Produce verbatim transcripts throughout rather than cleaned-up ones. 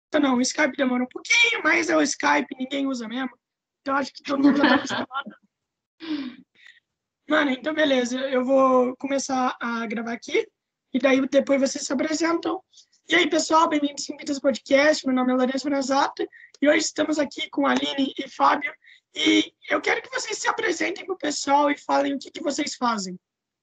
Não, o Skype demora um pouquinho, mas é o Skype, ninguém usa mesmo. Então, acho que todo mundo já tá acostumado. Mano, então beleza, eu vou começar a gravar aqui, e daí depois vocês se apresentam. E aí, pessoal, bem-vindos ao Simbitas Podcast, meu nome é Lourenço Franzato, e hoje estamos aqui com a Aline e Fábio, e eu quero que vocês se apresentem pro pessoal e falem o que, que vocês fazem.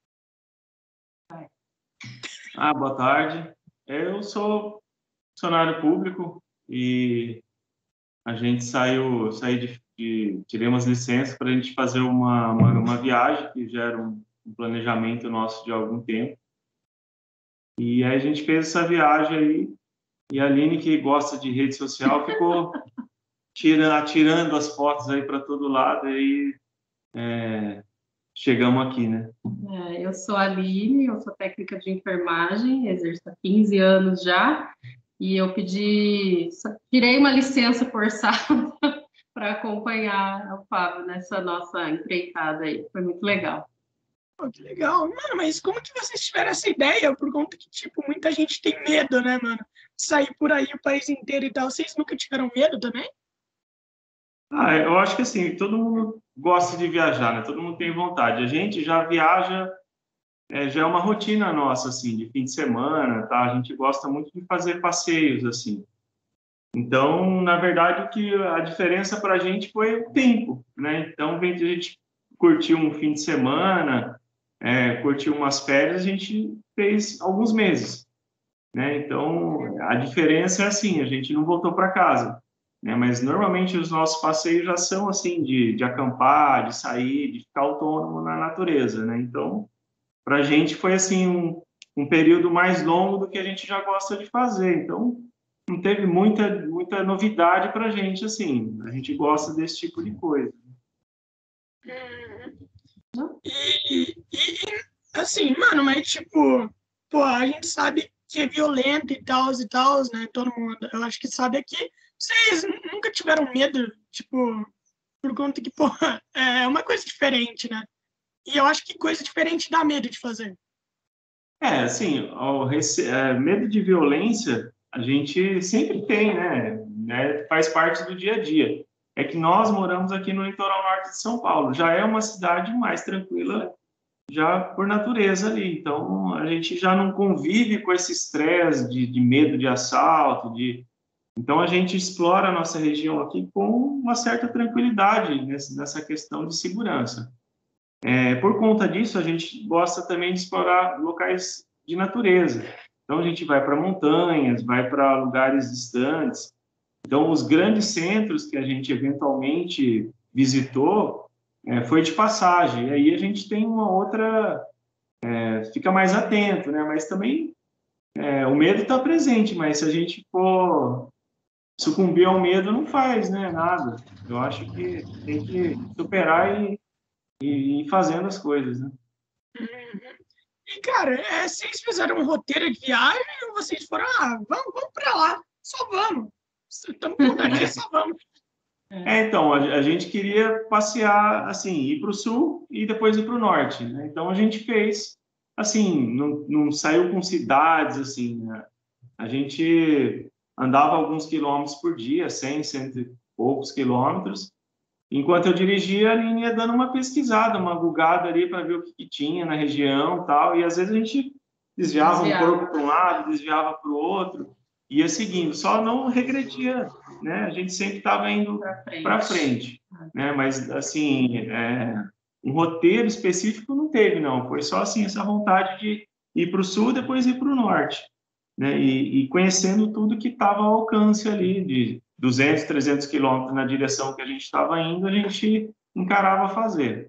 Ah, boa tarde. Eu sou funcionário público e a gente saiu, saí de, de tirei umas licenças para a gente fazer uma, uma, uma viagem que já era um, um planejamento nosso de algum tempo. E aí a gente fez essa viagem aí e a Aline, que gosta de rede social, ficou tirando, atirando as fotos aí para todo lado e aí é, chegamos aqui, né? É, eu sou a Aline, eu sou técnica de enfermagem, exerço há quinze anos já, e eu pedi, tirei uma licença forçada para acompanhar o Fábio nessa nossa empreitada aí, foi muito legal. Pô, que legal. Mano, mas como que vocês tiveram essa ideia? Por conta que, tipo, muita gente tem medo, né, mano? De sair por aí o país inteiro e tal. Vocês nunca tiveram medo também? Ah, eu acho que assim, todo mundo gosta de viajar, né? Todo mundo tem vontade. A gente já viaja, é, já é uma rotina nossa, assim, de fim de semana, tá? A gente gosta muito de fazer passeios, assim. Então, na verdade, o que a diferença para a gente foi o tempo, né? Então, vem a gente curtiu um fim de semana, é, curtiu umas férias, a gente fez alguns meses, né? Então, a diferença é assim, a gente não voltou para casa, né? Mas normalmente os nossos passeios já são assim de, de acampar, de sair, de ficar autônomo na natureza, né? Então, para a gente foi assim um, um período mais longo do que a gente já gosta de fazer. Então, não teve muita muita novidade para a gente assim. A gente gosta desse tipo de coisa. E, e, assim, mano, mas tipo, pô, a gente sabe que é violento e tal e tal, né? Todo mundo, eu acho que sabe aqui. Vocês nunca tiveram medo, tipo, por conta que, pô, é uma coisa diferente, né? E eu acho que coisa diferente dá medo de fazer. É, assim, o rece... é, medo de violência a gente sempre tem, né? né? Faz parte do dia a dia. É que nós moramos aqui no litoral norte de São Paulo. Já é uma cidade mais tranquila, já por natureza ali. Então, a gente já não convive com esse estresse de, de medo de assalto, de... Então, a gente explora a nossa região aqui com uma certa tranquilidade nessa, nessa questão de segurança. É, por conta disso, a gente gosta também de explorar locais de natureza. Então, a gente vai para montanhas, vai para lugares distantes. Então, os grandes centros que a gente eventualmente visitou é, foi de passagem. E aí a gente tem uma outra... É, fica mais atento, né? Mas também é, o medo está presente, mas se a gente for sucumbir ao medo, não faz, né? Nada. Eu acho que tem que superar e e ir fazendo as coisas, né? E, cara, é, vocês fizeram um roteiro de viagem ou vocês foram, ah, vamos, vamos pra lá, só vamos. Estamos com vontade, só vamos. É, então, a, a gente queria passear, assim, ir para o sul e depois ir para o norte, né? Então, a gente fez, assim, não, não saiu com cidades, assim, né? A gente andava alguns quilômetros por dia, cem, cento e poucos quilômetros. Enquanto eu dirigia, a Aline ia dando uma pesquisada, uma bugada ali para ver o que, que tinha na região tal. E às vezes a gente desviava, desviava. um corpo para um lado, desviava para o outro, ia seguindo. Só não regredia, né? A gente sempre estava indo para frente, pra frente né? Mas, assim, é, um roteiro específico não teve, não. Foi só, assim, essa vontade de ir para o sul, depois ir para o norte, né? E, e conhecendo tudo que estava ao alcance ali, de duzentos, trezentos quilômetros na direção que a gente estava indo, a gente encarava fazer.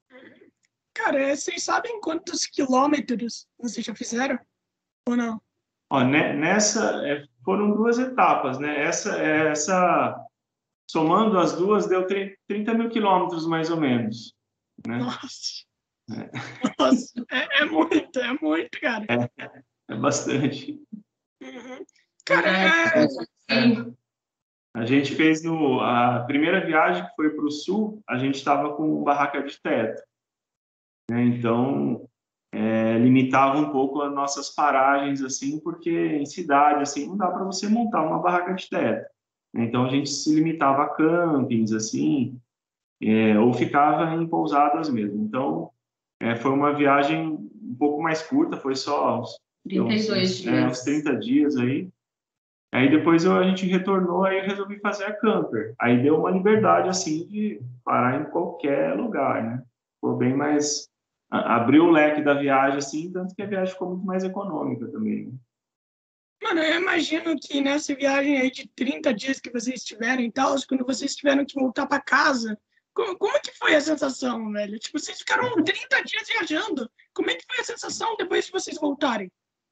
Cara, vocês sabem quantos quilômetros vocês já fizeram? Ou não? Ó, nessa, foram duas etapas, né? Essa, essa, somando as duas, deu trinta mil quilômetros, mais ou menos. Né? Nossa! É. Nossa, é, é muito, é muito, cara. É, é bastante. Uhum. Cara, é... é... A gente fez no, a primeira viagem que foi para o sul, a gente estava com barraca de teto, né? Então é, limitava um pouco as nossas paragens, assim, porque em cidade, assim, não dá para você montar uma barraca de teto. Então, a gente se limitava a campings, assim, é, ou ficava em pousadas mesmo. Então, é, foi uma viagem um pouco mais curta, foi só uns, trinta e dois uns, dias. É, uns trinta dias aí. Aí depois eu, a gente retornou, aí eu resolvi fazer a camper. Aí deu uma liberdade, assim, de parar em qualquer lugar, né? Ficou bem mais... a- Abriu o leque da viagem, assim, tanto que a viagem ficou muito mais econômica também, né? Mano, eu imagino que nessa viagem aí de trinta dias que vocês tiveram e tal, quando vocês tiveram que voltar para casa, como, como que foi a sensação, velho? Tipo, vocês ficaram trinta dias viajando. Como é que foi a sensação depois de vocês voltarem?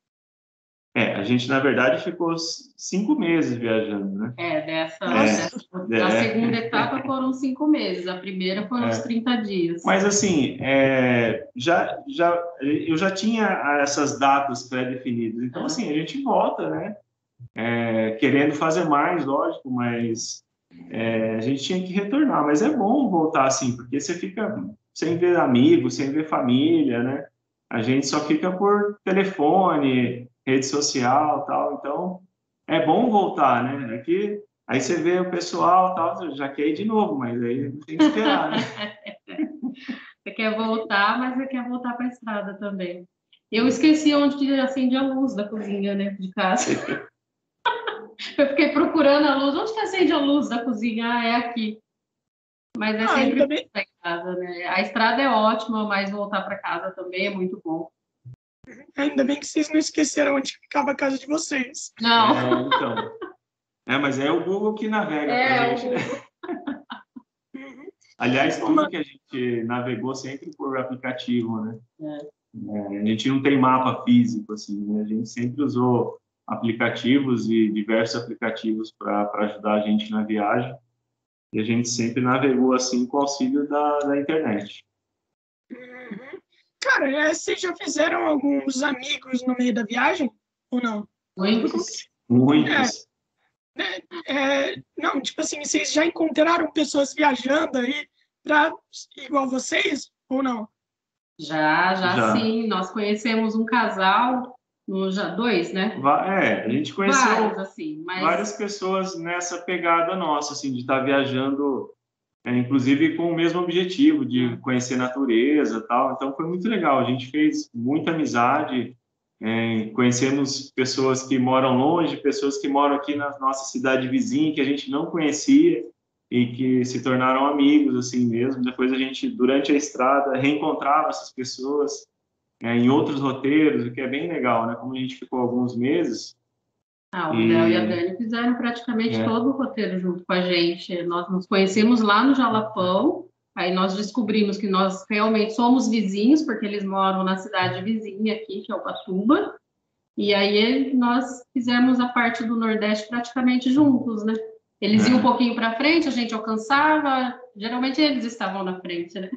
É, a gente, na verdade, ficou c- cinco meses viajando, né? É, dessa, É, dessa é, a segunda etapa foram cinco meses, a primeira foram os é. trinta dias. Mas, assim, é, já, já, eu já tinha essas datas pré-definidas. Então, assim, a gente volta, né? É, querendo fazer mais, lógico, mas é, a gente tinha que retornar. Mas é bom voltar, assim, porque você fica sem ver amigos, sem ver família, né? A gente só fica por telefone, rede social, tal. Então, é bom voltar, né? Aqui, aí você vê o pessoal, tal, já quer ir de novo, mas aí tem que esperar, né? Você quer voltar, mas você quer voltar para a estrada também. Eu esqueci onde que acende a luz da cozinha, né, de casa. Eu fiquei procurando a luz. Onde que acende a luz da cozinha? Ah, é aqui. Mas é Ah, sempre ainda bem, em casa, né? A estrada é ótima, mas voltar para casa também é muito bom. ainda bem que vocês não esqueceram onde ficava a casa de vocês. Não, É, então. É, mas é o Google que navega é, pra gente, né? Uhum. Aliás, Ô, tudo mano, que a gente navegou sempre por aplicativo, né? é. É, a gente não tem mapa físico, assim, né? A gente sempre usou aplicativos e diversos aplicativos para ajudar a gente na viagem. E a gente sempre navegou, assim, com o auxílio da, da internet. uhum. Cara, é, vocês já fizeram alguns amigos no meio da viagem? Ou não? Tipo, como que- Muitos. é, Muitos. é, não, tipo assim, vocês já encontraram pessoas viajando aí pra, igual vocês? Ou não? Já, já Já. sim. Nós conhecemos um casal, no, já dois, né? Va- É, a gente Vários, conheceu assim, mas várias pessoas nessa pegada nossa, assim, de estar viajando, é, inclusive com o mesmo objetivo de conhecer natureza, tal. Então foi muito legal. A gente fez muita amizade, é, conhecemos pessoas que moram longe, pessoas que moram aqui na nossa cidade vizinha que a gente não conhecia e que se tornaram amigos assim mesmo. Depois a gente, durante a estrada, reencontrava essas pessoas, é, em outros roteiros, o que é bem legal, né? Como a gente ficou alguns meses ah, o Léo e a e Dani fizeram praticamente é, todo o roteiro junto com a gente. Nós nos conhecemos lá no Jalapão, aí nós descobrimos que nós realmente somos vizinhos, porque eles moram na cidade vizinha aqui, que é Ubatuba, e aí nós fizemos a parte do Nordeste praticamente juntos, né? Eles iam um é, pouquinho para frente, a gente alcançava, geralmente eles estavam na frente, né?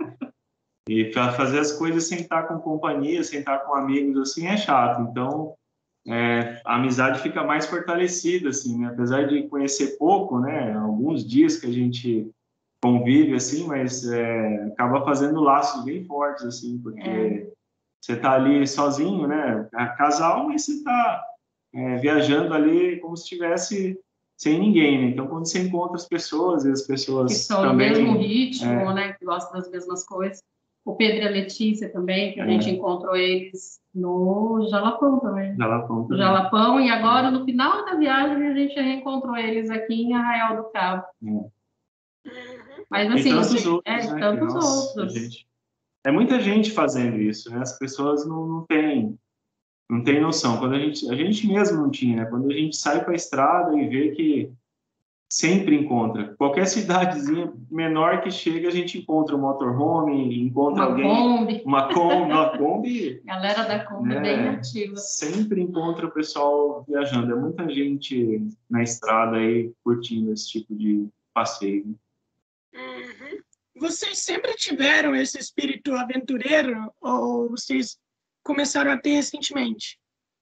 e para fazer as coisas sem estar com companhia, sem estar com amigos assim é chato. Então é, a amizade fica mais fortalecida, assim, né? Apesar de conhecer pouco, né? Alguns dias que a gente convive, assim, mas é, acaba fazendo laços bem fortes, assim, É, porque você está ali sozinho, né? É casal, mas você está é, viajando ali como se estivesse sem ninguém, né? Então, quando você encontra as pessoas e as que pessoas estão no mesmo também... ritmo, É, né? Que gostam das mesmas coisas. O Pedro e a Letícia também, que a gente é, encontrou eles no Jalapão também. já lá vão No também. Jalapão, e agora, no final da viagem, a gente reencontrou eles aqui em Arraial do Cabo. É. Mas, E assim, tantos os- outros, é, né? Que, tantos nossa, a outros. gente... É muita gente fazendo isso, né? As pessoas não, não têm não tem noção. Quando a gente, a gente mesmo não tinha, né? Quando a gente sai para a estrada e vê que sempre encontra. Qualquer cidadezinha menor que chega, a gente encontra um motorhome, encontra Uma alguém, Kombi, uma Kombi, uma Kombi, a galera da Kombi é bem né? ativa. Sempre encontra o pessoal viajando. É muita gente na estrada aí curtindo esse tipo de passeio. Uhum. Vocês sempre tiveram esse espírito aventureiro ou vocês começaram a ter recentemente?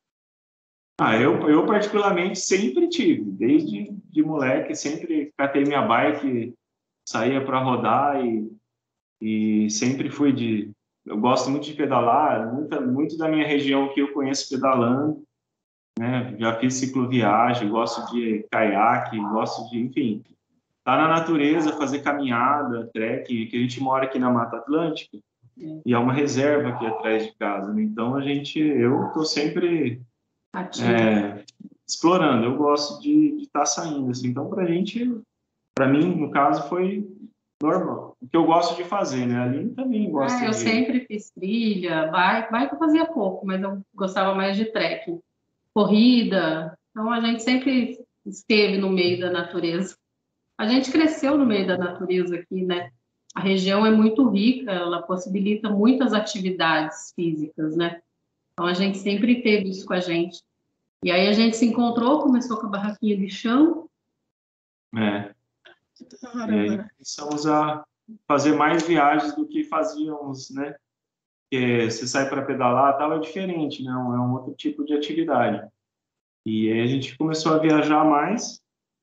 Ah, eu, eu particularmente sempre tive, desde de moleque, sempre catei minha bike, saía para rodar e, e sempre fui de, eu gosto muito de pedalar, muita, muito da minha região que eu conheço pedalando, né? Já fiz cicloviagem, gosto de caiaque, gosto de, enfim, estar na natureza, fazer caminhada, trekking, que a gente mora aqui na Mata Atlântica, e é uma reserva aqui atrás de casa, né? Então a gente, eu estou sempre é, explorando, eu gosto de estar saindo, assim. Então para a gente, para mim, no caso, foi normal. O que eu gosto de fazer, né? A Aline também gosta Ah, eu de... sempre fiz trilha, bike, bike eu fazia pouco, mas eu gostava mais de trekking, corrida. Então a gente sempre esteve no meio da natureza. A gente cresceu no meio da natureza aqui, né? A região é muito rica, ela possibilita muitas atividades físicas, né? Então a gente sempre teve isso com a gente. E aí a gente se encontrou, começou com a barraquinha de chão. É. Da hora, E aí mano. começamos a fazer mais viagens do que fazíamos, né? Porque você sai para pedalar, tal, é diferente, né? É um outro tipo de atividade. E aí a gente começou a viajar mais,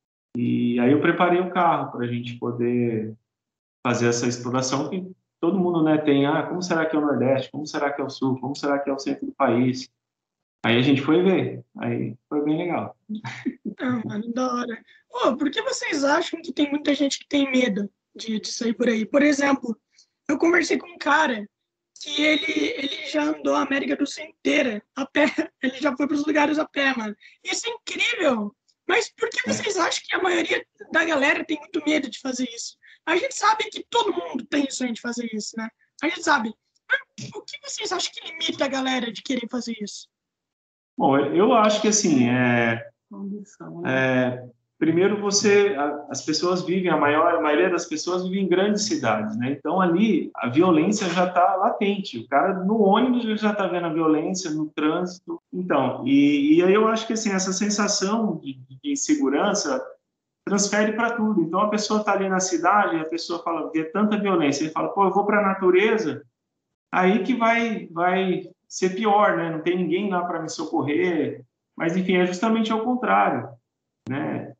e aí eu preparei o carro para a gente poder fazer essa exploração que todo mundo, né, tem, ah, como será que é o Nordeste, como será que é o Sul, como será que é o centro do país. Aí a gente foi ver, aí foi bem legal. Ah, mano, da hora. Ô, por que vocês acham que tem muita gente que tem medo de, de sair por aí? Por exemplo, eu conversei com um cara que ele, ele já andou a América do Sul inteira a pé. Ele já foi para os lugares a pé, mano. Isso é incrível. Mas por que vocês acham que a maioria da galera tem muito medo de fazer isso? A gente sabe que todo mundo tem sonho de fazer isso, né? A gente sabe. Mas o que vocês acham que limita a galera de querer fazer isso? Bom, eu acho que assim, é, Condição, é, primeiro você, a, as pessoas vivem, a maior a maioria das pessoas vive em grandes cidades, né? Então ali a violência já está latente. O cara no ônibus ele já está vendo a violência no trânsito. Então, e, e aí eu acho que assim essa sensação de, de insegurança transfere para tudo. Então a pessoa está ali na cidade, a pessoa fala, vê tanta violência, ele fala, pô, eu vou para a natureza, aí que vai vai ser pior, né? Não tem ninguém lá para me socorrer. Mas enfim, é justamente ao contrário, né?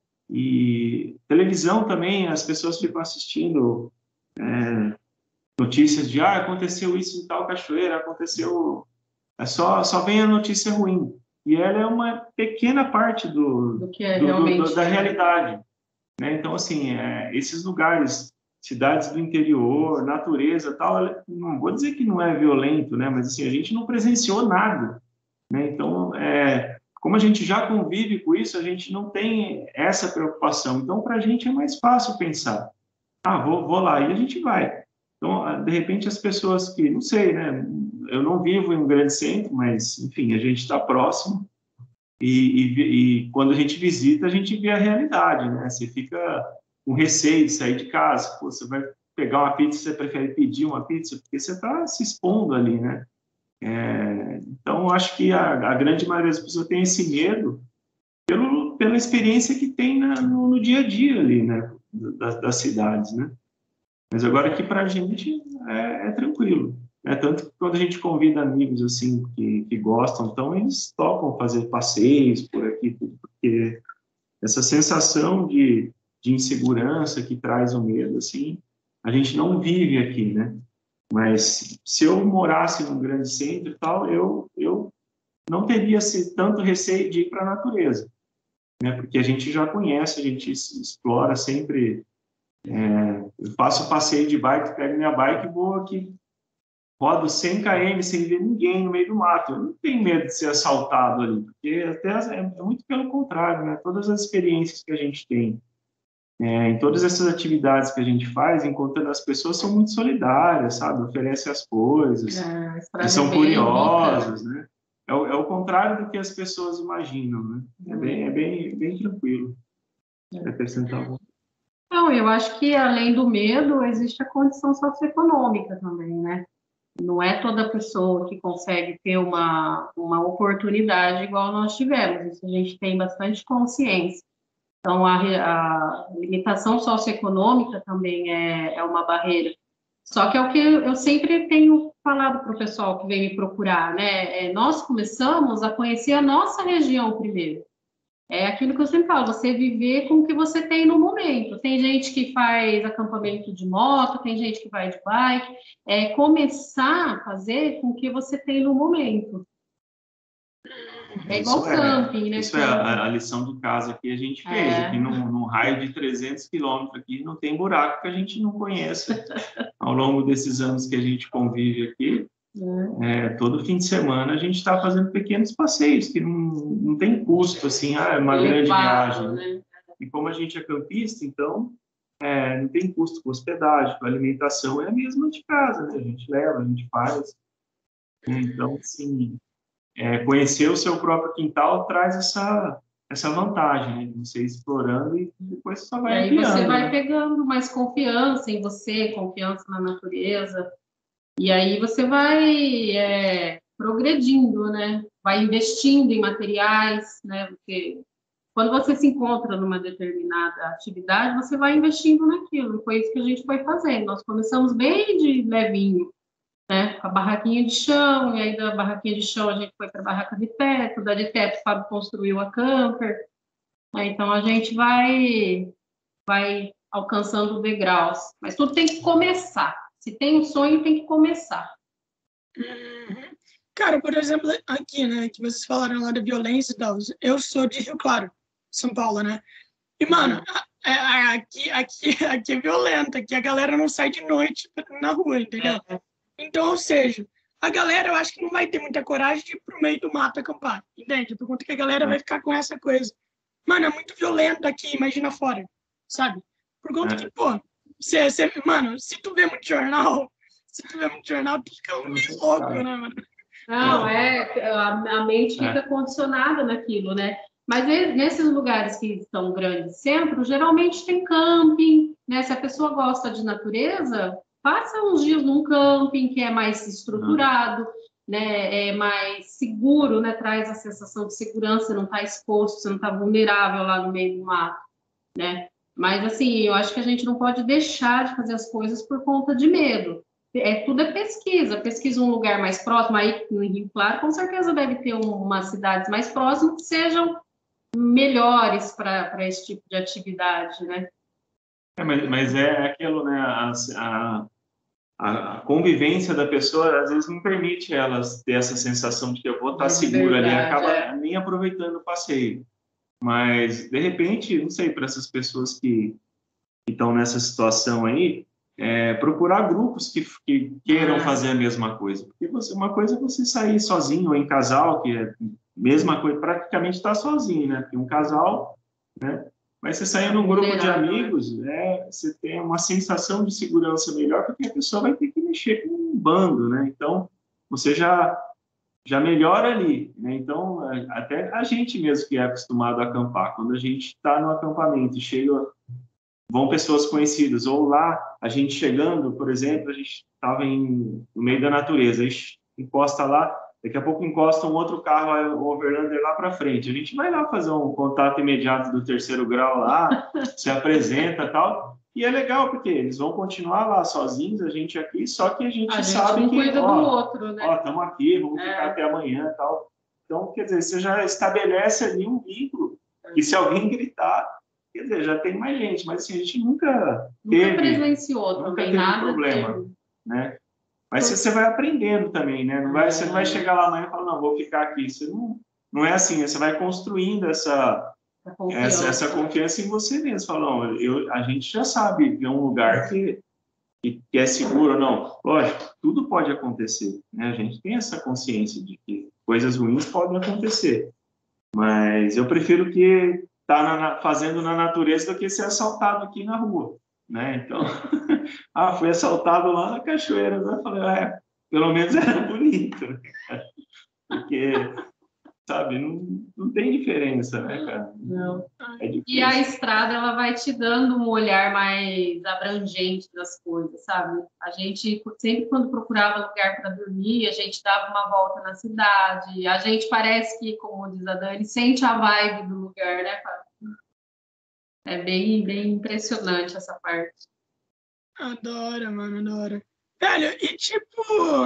E televisão também, as pessoas ficam assistindo é, notícias de ah, aconteceu isso em tal cachoeira, aconteceu, é só só vem a notícia ruim. E ela é uma pequena parte do, do que é do, do, realmente do da realidade, né? Então assim, é, esses lugares, cidades do interior, natureza, tal, não vou dizer que não é violento, né? Mas assim, a gente não presenciou nada, né? Então, é, como a gente já convive com isso, a gente não tem essa preocupação. Então, para a gente é mais fácil pensar, ah, vou, vou lá, e a gente vai. Então, de repente, as pessoas que, não sei, né? Eu não vivo em um grande centro, mas, enfim, a gente está próximo e, e, e quando a gente visita, a gente vê a realidade, né? Você fica com receio de sair de casa. Pô, você vai pegar uma pizza, você prefere pedir uma pizza, porque você está se expondo ali, né? É, então, acho que a, a grande maioria das pessoas tem esse medo pelo, pela experiência que tem na, no, no dia a dia ali, né? Das, das cidades, né? Mas agora aqui para a gente é, é tranquilo. Né? Tanto que quando a gente convida amigos assim que, que gostam, então eles topam fazer passeios por aqui, porque essa sensação de, de insegurança que traz o medo, assim, a gente não vive aqui, né? Mas se eu morasse num grande centro e tal, eu, eu não teria esse, tanto receio de ir para a natureza, né? Porque a gente já conhece, a gente explora sempre. É, eu faço passeio de bike, pego minha bike e vou aqui, rodo cem quilômetros sem ver ninguém no meio do mato. Eu não tenho medo de ser assaltado ali, porque até é muito pelo contrário, né? Todas as experiências que a gente tem, é, em todas essas atividades que a gente faz, encontrando as pessoas são muito solidárias, sabe? Oferecem as coisas, é, e são bem curiosas, rica. né? É o, é o contrário do que as pessoas imaginam, né? É bem, é bem, bem tranquilo. É. Acrescentar um... Não, eu acho que além do medo, existe a condição socioeconômica também, né? Não é toda pessoa que consegue ter uma, uma oportunidade igual nós tivemos, isso a gente tem bastante consciência. Então, a, a limitação socioeconômica também é, é uma barreira. Só que é o que eu sempre tenho falado para o pessoal que vem me procurar, né? É, nós começamos a conhecer a nossa região primeiro. É aquilo que eu sempre falo, você viver com o que você tem no momento. Tem gente que faz acampamento de moto, tem gente que vai de bike. É começar a fazer com o que você tem no momento. É igual Isso é, camping, né? isso é a, a lição do caso aqui a gente fez. É. Aqui num, num raio de trezentos quilômetros aqui não tem buraco que a gente não conheça. Ao longo desses anos que a gente convive aqui, é, todo fim de semana a gente está fazendo pequenos passeios que não, não tem custo, assim, ah, é uma grande viagem. Né? E como a gente é campista, então é, não tem custo com hospedagem, com alimentação, é a mesma de casa, né? A gente leva, a gente faz. Então, assim, é, conhecer o seu próprio quintal traz essa, essa vantagem, né? Você explorando e depois você só vai E aí ampliando, você vai né? pegando mais confiança em você, confiança na natureza. E aí você vai é, progredindo, né? Vai investindo em materiais, né? Porque quando você se encontra numa determinada atividade, você vai investindo naquilo. Foi isso que a gente foi fazendo. Nós começamos bem de levinho, né? Com a barraquinha de chão, e aí da barraquinha de chão a gente foi para a barraca de teto, da de teto o Fábio construiu a camper. Né? Então a gente vai, vai alcançando degraus. Mas tudo tem que começar. Se tem um sonho, tem que começar. Uhum. Cara, por exemplo, aqui, né, que vocês falaram lá da violência e tal, eu sou de Rio Claro, São Paulo, né? E, mano, a- a- aqui, aqui, aqui é violento, aqui a galera não sai de noite na rua, entendeu? Então, ou seja, a galera eu acho que não vai ter muita coragem de ir pro meio do mato acampar, entende? Por conta que a galera vai ficar com essa coisa. Mano, é muito violento aqui, imagina fora, sabe? Por conta que, pô, você, você, mano, se tu vê muito jornal, se tu vê muito jornal, tu fica meio louco, né, mano? Não, é, a, a mente fica É. condicionada naquilo, né? Mas e- nesses lugares que são grandes centros, geralmente tem camping, né? Se a pessoa gosta de natureza, passa uns dias num camping que é mais estruturado, né? É mais seguro, né? Traz a sensação de segurança, você não está exposto, você não está vulnerável lá no meio do mato, né? Mas assim, eu acho que a gente não pode deixar de fazer as coisas por conta de medo. É, tudo é pesquisa, pesquisa um lugar mais próximo, aí no Rio Claro, com certeza deve ter um, umas cidades mais próximas que sejam melhores para esse tipo de atividade, né? É, mas, mas é aquilo, né? A, a, a convivência da pessoa às vezes não permite elas ter essa sensação de que eu vou estar De seguro ali, liberdade, acaba é. nem aproveitando o passeio. Mas, de repente, não sei, para essas pessoas que estão nessa situação aí, é, procurar grupos que, que queiram Ah. fazer a mesma coisa. Porque você, uma coisa é você sair sozinho ou em casal, que é mesma coisa, praticamente está sozinho, né? Porque um casal, né? Mas você sair num grupo de amigos, é, você tem uma sensação de segurança melhor, porque a pessoa vai ter que mexer com um bando, né? Então, você já já melhora ali, né? Então, até a gente mesmo que é acostumado a acampar, quando a gente está no acampamento e chega, vão pessoas conhecidas, ou lá, a gente chegando, por exemplo, a gente estava no meio da natureza, a gente encosta lá, daqui a pouco encosta um outro carro, o overlander lá para frente, a gente vai lá fazer um contato imediato do terceiro grau lá, se apresenta e tal, e é legal, porque eles vão continuar lá sozinhos, a gente aqui, só que a gente A sabe gente um que, cuida ó, do outro, né? ó, estamos aqui, vamos É. ficar até amanhã e tal. Então, quer dizer, você já estabelece ali um vínculo, e se alguém gritar, quer dizer, já tem mais gente, mas assim, a gente nunca Nunca teve, presenciou nunca também teve nada. problema, Teve. né? Mas você, você vai aprendendo também, né? Não vai, você não vai chegar lá amanhã e falar, não, vou ficar aqui. Você não, não é assim, você vai construindo essa, essa, essa confiança em você mesmo. Fala, não, eu, a gente já sabe que é um lugar que, que, que é seguro ou não. Lógico, tudo pode acontecer, né? A gente tem essa consciência de que coisas ruins podem acontecer. Mas eu prefiro que tá na, fazendo na natureza do que ser assaltado aqui na rua, né? Então, ah, fui assaltado lá na cachoeira, né? Eu falei, é, pelo menos era bonito, né? Porque, sabe, não, não tem diferença, né, cara? Não. É difícil. E a estrada, ela vai te dando um olhar mais abrangente das coisas, sabe? A gente, sempre quando procurava lugar para dormir, a gente dava uma volta na cidade, a gente parece que, como diz a Dani, sente a vibe do lugar, né, Fábio? É bem, bem impressionante essa parte. Adoro, mano, adoro. Velho, e tipo...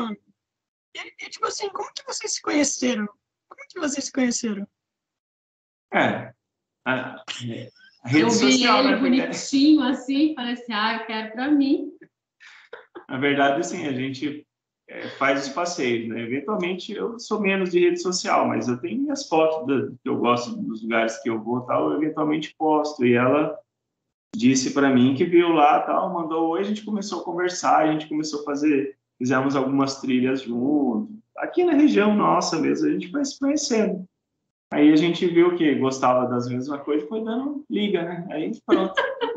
E, e tipo assim, como que vocês se conheceram? Como que vocês se conheceram? É, A, a rede Eu vi social, ele né? bonitinho assim, falei assim, ah, eu quero para mim. Na verdade, assim, a gente é, faz os passeios, né? Eventualmente, eu sou menos de rede social, mas eu tenho minhas fotos da, que eu gosto dos lugares que eu vou, tal, eu eventualmente posto. E ela disse para mim que viu lá, tal, mandou oi, a gente começou a conversar, a gente começou a fazer, fizemos algumas trilhas juntos. Aqui na região nossa mesmo, a gente vai se conhecendo. Aí a gente viu que gostava das mesmas coisas, foi dando liga, né? Aí pronto.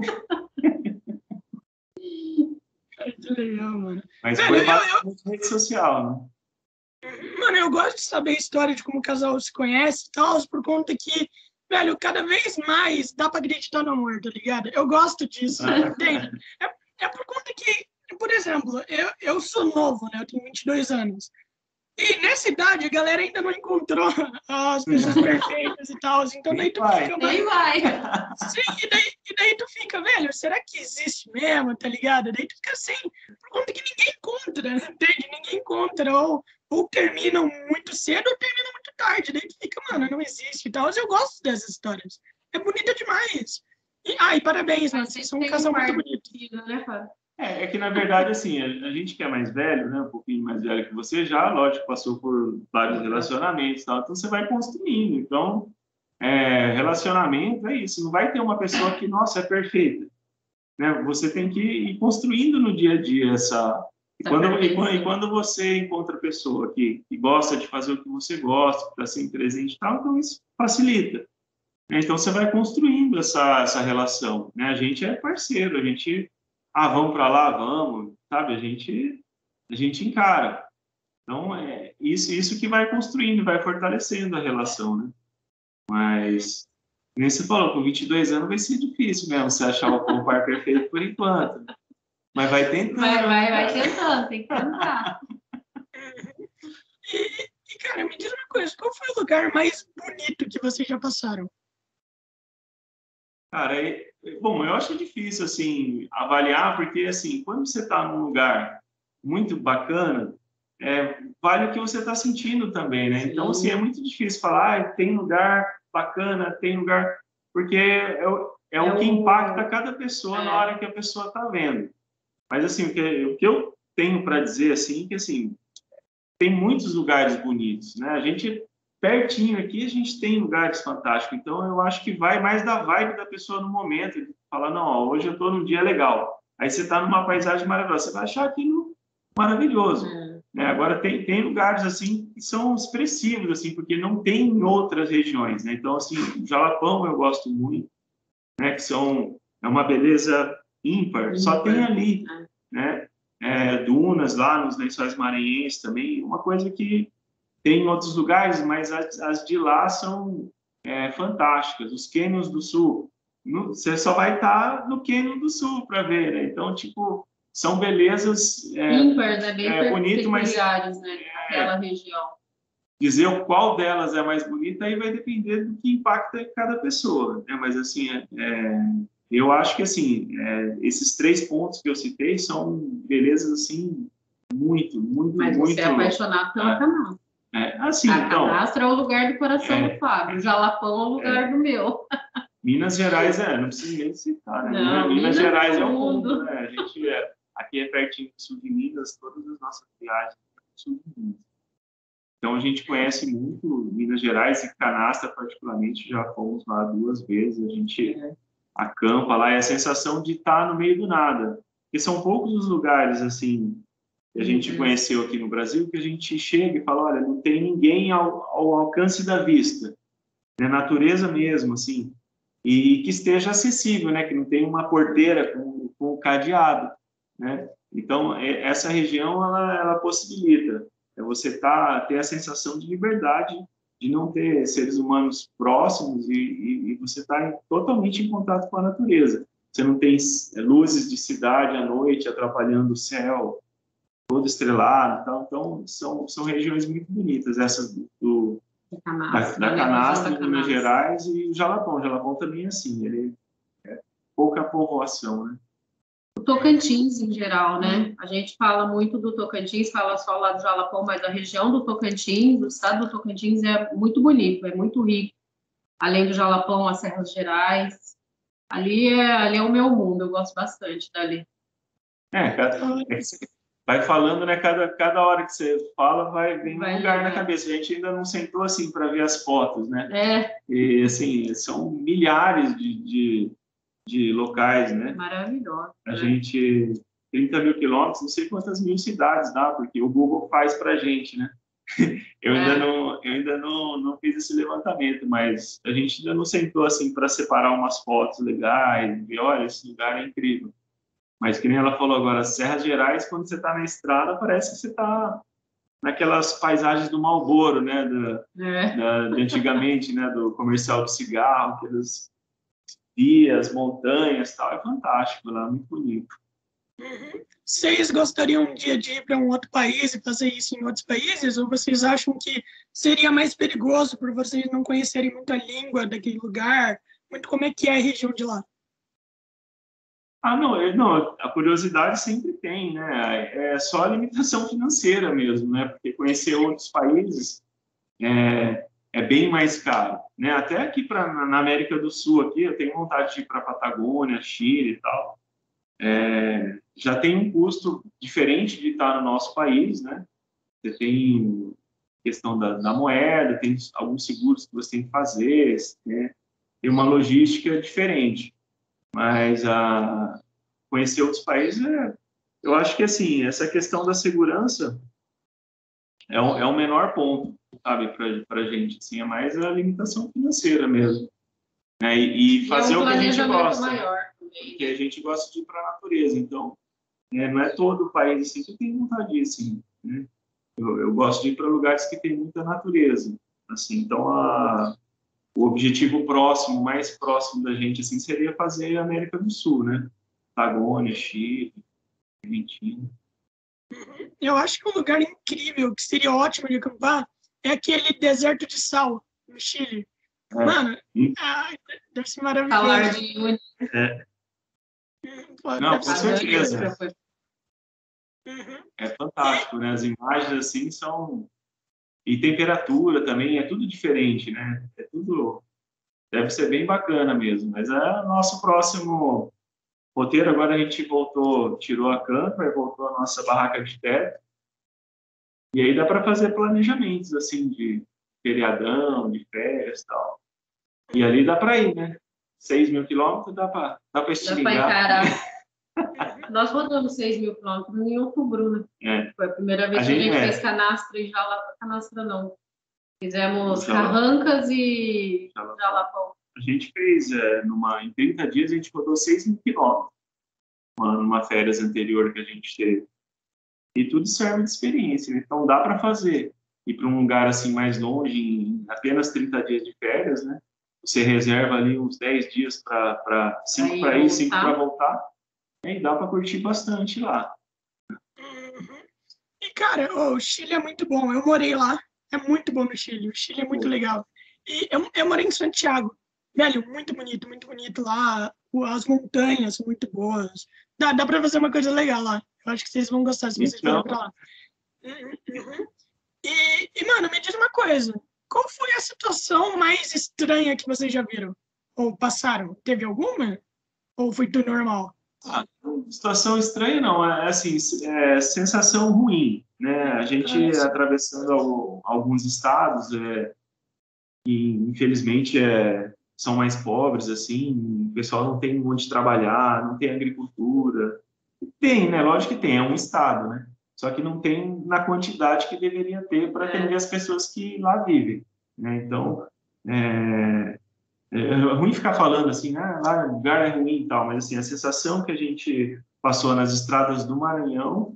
Muito legal, mano. Mas Velho, foi eu, bastante rede social, né? Mano, eu gosto de saber a história de como o casal se conhece e tal, por conta que, velho, cada vez mais dá pra acreditar no amor, tá ligado? Eu gosto disso, entende? É, é por conta que, por exemplo, eu, eu sou novo, né? Eu tenho vinte e dois anos. E nessa idade, a galera ainda não encontrou as pessoas perfeitas e tal. Então daí tu Vai. fica, Nem mano. vai. Sim, e daí, e daí tu fica, velho, será que existe mesmo, tá ligado? Daí tu fica assim, por conta que ninguém encontra, entende? Ninguém encontra. Ou, ou terminam muito cedo ou terminam muito tarde. Daí tu fica, mano, não existe e tal. Mas eu gosto dessas histórias. É bonita demais. E, ah, e parabéns, mano. Vocês são um casal muito bonito. Né, Fábio? É, é que, na verdade, assim, a, a gente que é mais velho, né, um pouquinho mais velho que você já, lógico, passou por vários relacionamentos e tal, então você vai construindo. Então, é, relacionamento é isso, não vai ter uma pessoa que, nossa, é perfeita. Né? Você tem que ir construindo no dia a dia essa... E quando, e quando, e quando você encontra a pessoa que, que gosta de fazer o que você gosta, que está sempre presente e tal, então isso facilita. Então, você vai construindo essa, essa relação. Né? A gente é parceiro, a gente... Ah, vamos para lá, vamos, sabe? A gente, a gente encara. Então, é isso, isso que vai construindo, vai fortalecendo a relação, né? Mas, nem você falou, com vinte e dois anos vai ser difícil mesmo você achar o par perfeito por enquanto. Mas vai tentando. Vai, vai, vai tentando, tem que tentar. E, e, cara, me diz uma coisa, qual foi o lugar mais bonito que vocês já passaram? Cara, é, bom, eu acho difícil, assim, avaliar, porque, assim, quando você está num lugar muito bacana, é, vale o que você está sentindo também, né? Então, assim, é muito difícil falar, ah, tem lugar bacana, tem lugar... Porque é, o, é, é o que impacta cada pessoa é. na hora que a pessoa está vendo. Mas, assim, o que, o que eu tenho para dizer, assim, é que, assim, tem muitos lugares bonitos, né? A gente... Pertinho aqui a gente tem lugares fantásticos, então eu acho que vai mais da vibe da pessoa no momento, de falar, não, ó, hoje eu estou num dia legal, aí você está numa paisagem maravilhosa, você vai achar aquilo maravilhoso. É. Né? Agora tem, tem lugares assim que são expressivos, assim, porque não tem em outras regiões, né? Então, assim, o Jalapão eu gosto muito, né? Que são, é uma beleza ímpar, ímpar. Só tem ali, né? É, dunas lá nos Lençóis Maranhenses também, uma coisa que tem em outros lugares, mas as, as de lá são é, fantásticas. Os cânions do Sul, no, você só vai estar no cânion do Sul para ver, né? Então, tipo, são belezas é, ímpares, né? Bem é, bonito, mas né? Aquela é, região. Dizer qual delas é mais bonita aí vai depender do que impacta cada pessoa, né? Mas assim, é, é, eu acho que assim, é, esses três pontos que eu citei são belezas assim muito, muito, mas muito. Mas você é apaixonado pela é, canastra. É, assim, a então, canastra é o lugar do coração é, do Fábio, o Jalapão é o lugar é, do meu. Minas Gerais, é, não precisa nem citar, né? Não, Minas, Minas, Minas Gerais é o mundo, mundo, né? A gente é, aqui é pertinho do sul de Minas, todas as nossas viagens são do sul de Minas. Então, a gente conhece muito Minas Gerais e canastra, particularmente, já fomos lá duas vezes, a gente é. acampa lá, é a sensação de estar no meio do nada. Porque são poucos os lugares, assim, que a gente conheceu aqui no Brasil, que a gente chega e fala, olha, não tem ninguém ao, ao alcance da vista, né? Natureza mesmo, assim, e que esteja acessível, né? Que não tem uma porteira com, com cadeado, né? Então, é, essa região, ela, ela possibilita é você tá, ter a sensação de liberdade, de não ter seres humanos próximos e, e, e você está totalmente em contato com a natureza. Você não tem luzes de cidade à noite atrapalhando o céu, todo estrelado, então, então são, são regiões muito bonitas, essas do, da canastra, da, da canastra de Minas Gerais e o Jalapão. O Jalapão também é assim, ele é pouca povoação, né? O Tocantins, em geral, né? A gente fala muito do Tocantins, fala só lá do Jalapão, mas a região do Tocantins, o estado do Tocantins é muito bonito, é muito rico. além do Jalapão, as Serras Gerais. Ali é, ali é o meu mundo, eu gosto bastante dali. É, cada, é que você vai falando, né? Cada, cada hora que você fala, vai vir um lugar na cabeça. A gente ainda não sentou assim para ver as fotos, né? É. E assim, são milhares de, de, de locais, né? Maravilhoso. A né? gente, trinta mil quilômetros, não sei quantas mil cidades dá, porque o Google faz para a gente, né? Eu ainda, É. não, eu ainda não, não fiz esse levantamento, mas a gente ainda não sentou assim para separar umas fotos legais, e olha, esse lugar é incrível. Mas, que nem ela falou agora, Serras Gerais, quando você está na estrada, parece que você está naquelas paisagens do Marlboro, né? Da, É. da, de antigamente, né? Do comercial do cigarro, aquelas vias, montanhas, tal. É fantástico lá, muito bonito. Uhum. Vocês gostariam um dia de ir para um outro país e fazer isso em outros países? Ou vocês acham que seria mais perigoso por vocês não conhecerem muito a língua daquele lugar? Muito como é que é a região de lá? Ah, não, eu, não, a curiosidade sempre tem, né? É só a limitação financeira mesmo, né? Porque conhecer outros países é, é bem mais caro, né? Até aqui pra, na América do Sul, aqui, eu tenho vontade de ir para Patagônia, Chile e tal. É, já tem um custo diferente de estar no nosso país, né? Você tem questão da, da moeda, tem alguns seguros que você tem que fazer, né? Tem uma logística diferente. Mas a conhecer outros países, é, eu acho que assim, essa questão da segurança é o, é o menor ponto, sabe, para a gente. Assim, é mais a limitação financeira mesmo. Né? E, e fazer e é um o que a gente gosta. Maior também. Porque a gente gosta de ir para a natureza. Então, é, não é todo o país assim, que eu tenho vontade de ir. Assim, né? eu, eu gosto de ir para lugares que tem muita natureza. Assim, então, a, o objetivo próximo, mais próximo da gente, assim, seria fazer a América do Sul, né? Patagônia, Chile, Argentina. Eu acho que um lugar incrível, que seria ótimo de acampar, é aquele deserto de sal, no Chile. É. Mano, Hum. ai, deve ser maravilhoso. Falar de... É. Pô, Não, deve com ser certeza. maravilhoso. Uhum. É fantástico, né? As imagens, assim, são... E temperatura também, é tudo diferente, né? É tudo... Deve ser bem bacana mesmo. Mas é o nosso próximo roteiro. Agora a gente voltou, tirou a camper, voltou a nossa barraca de teto. E aí dá para fazer planejamentos, assim, de feriadão, de férias e tal. E ali dá para ir, né? seis mil quilômetros dá para dá para estilingar. Nós rodamos seis mil quilômetros em outubro, né? É. Foi a primeira vez a que gente, a gente é. fez canastra e Jalapão. Canastra não. Fizemos Carrancas e Jalapão. Jalapão. A gente fez, é, numa, em trinta dias, a gente rodou seis mil quilômetros. Uma, numa férias anterior que a gente teve. E tudo serve de experiência, né? Então dá para fazer. Ir para um lugar assim mais longe, em apenas trinta dias de férias, né? Você reserva ali uns dez dias para cinco para ir, cinco para voltar. E dá para curtir bastante lá. Uhum. E, cara, oh, o Chile é muito bom. Eu morei lá. É muito bom no Chile. O Chile é muito Pô. legal. E eu, eu morei em Santiago. Velho, muito bonito, muito bonito lá. As montanhas são muito boas. Dá, dá para fazer uma coisa legal lá. Eu acho que vocês vão gostar se vocês então... forem para lá. Uhum. E, e, mano, me diz uma coisa. Qual foi a situação mais estranha que vocês já viram? Ou passaram? Teve alguma? Ou foi tudo normal? Ah, situação estranha não, é assim, é sensação ruim, né? A gente ah, atravessando ao, alguns estados é, que infelizmente é, são mais pobres, assim, o pessoal não tem onde trabalhar, não tem agricultura. Tem, né? Lógico que tem, é um estado, né? Só que não tem na quantidade que deveria ter para atender as pessoas que lá vivem, né? Então, é, é ruim ficar falando assim, ah, lá o lugar é ruim e tal, mas assim, a sensação que a gente passou nas estradas do Maranhão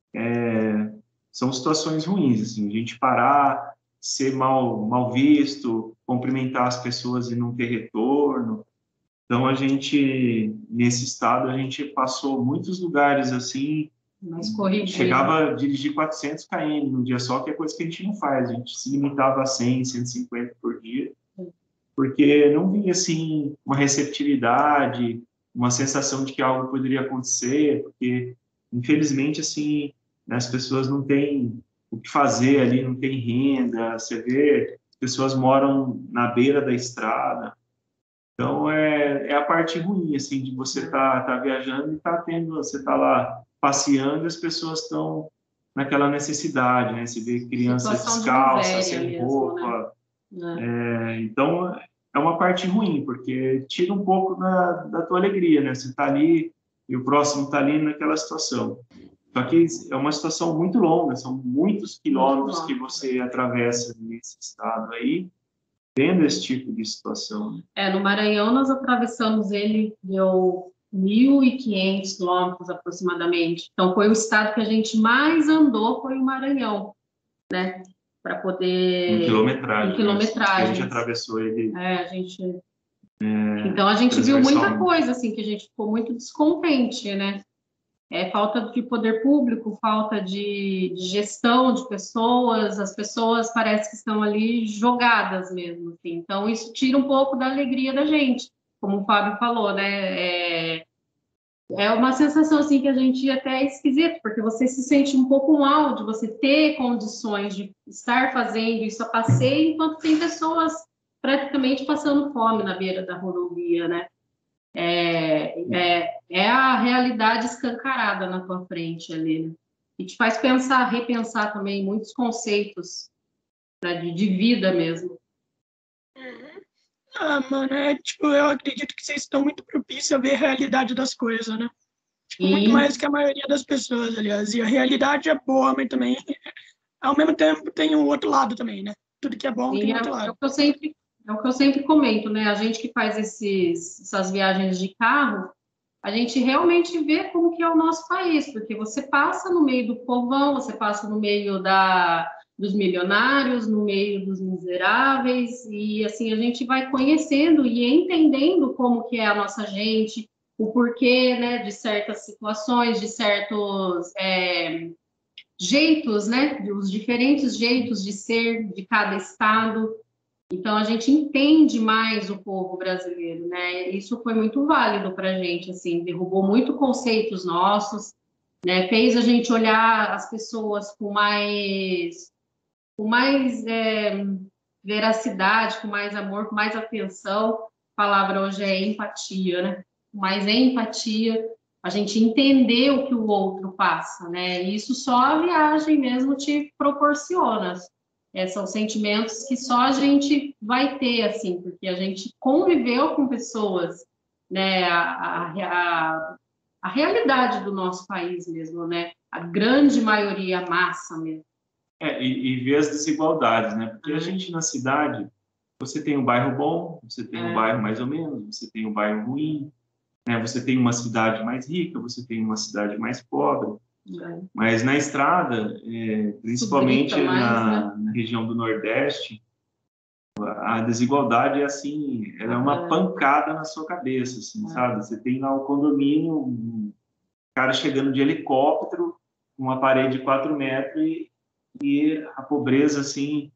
é, são situações ruins, assim, a gente parar, ser mal, mal visto, cumprimentar as pessoas e não ter retorno. Então, a gente, nesse estado, a gente passou muitos lugares assim, chegava a dirigir quatrocentos quilômetros no dia só, que é coisa que a gente não faz, a gente se limitava a cem, cento e cinquenta por dia, porque não vinha, assim, uma receptividade, uma sensação de que algo poderia acontecer, porque, infelizmente, assim, né, as pessoas não têm o que fazer ali, não tem renda, você vê pessoas moram na beira da estrada. Então, é, é a parte ruim, assim, de você estar tá, tá viajando e tá tendo, você tá lá passeando e as pessoas estão naquela necessidade, né? Você vê criança Situação de descalça, miséria sem mesmo, roupa. né? É, então, é uma parte ruim, porque tira um pouco da, da tua alegria, né? Você tá ali e o próximo tá ali naquela situação. Só que é uma situação muito longa, são muitos quilômetros que você atravessa nesse estado aí, tendo esse tipo de situação, né? É, no Maranhão nós atravessamos ele, deu mil e quinhentos quilômetros aproximadamente. Então foi o estado que a gente mais andou, foi o Maranhão, né? Para poder... Em quilometragem. Em quilometragem. A gente atravessou ele... É, a gente... É, então a gente viu muita coisa, assim, que a gente ficou muito descontente, né? É, falta de poder público, falta de, de gestão de pessoas, as pessoas parece que estão ali jogadas mesmo, assim. Então isso tira um pouco da alegria da gente, como o Fábio falou, né? É, é uma sensação assim que a gente até é esquisito, porque você se sente um pouco mal de você ter condições de estar fazendo isso a passeio, enquanto tem pessoas praticamente passando fome na beira da rodovia, né? É, é, é a realidade escancarada na tua frente ali, né? E te faz pensar, repensar também muitos conceitos, né, de, de vida mesmo. Uhum. Ah, mano, é tipo, eu acredito que vocês estão muito propícios a ver a realidade das coisas, né? Tipo, muito E, mais que a maioria das pessoas, aliás. E a realidade é boa, mas também, ao mesmo tempo, tem o outro lado também, né? Tudo que é bom tem e o é, outro é lado. o que eu sempre, é o que eu sempre comento, né? A gente que faz esses, essas viagens de carro, a gente realmente vê como que é o nosso país, porque você passa no meio do povão, você passa no meio da, dos milionários, no meio dos miseráveis, e assim a gente vai conhecendo e entendendo como que é a nossa gente, o porquê, né, de certas situações, de certos é, jeitos, né, os diferentes jeitos de ser de cada estado. Então, a gente entende mais o povo brasileiro, né? Isso foi muito válido para a gente, assim, derrubou muito conceitos nossos, né? Fez a gente olhar as pessoas com mais, com mais é, veracidade, com mais amor, com mais atenção. A palavra hoje é empatia, né? Com mais empatia, a gente entender o que o outro passa, né? E isso só a viagem mesmo te proporciona. É, são sentimentos que só a gente vai ter, assim, porque a gente conviveu com pessoas, né, a, a, a, a realidade do nosso país mesmo, né, a grande maioria, a massa mesmo. É, e, e ver as desigualdades, né? Porque a gente na cidade, você tem um bairro bom, você tem um É. bairro mais ou menos, você tem um bairro ruim, né? Você tem uma cidade mais rica, você tem uma cidade mais pobre. É. Mas na estrada, é, principalmente mais, na, né? na região do Nordeste, a desigualdade é assim, ela é uma É. pancada na sua cabeça, assim, É. sabe? Você tem lá o condomínio, um cara chegando de helicóptero, uma parede de quatro metros e, e a pobreza, assim,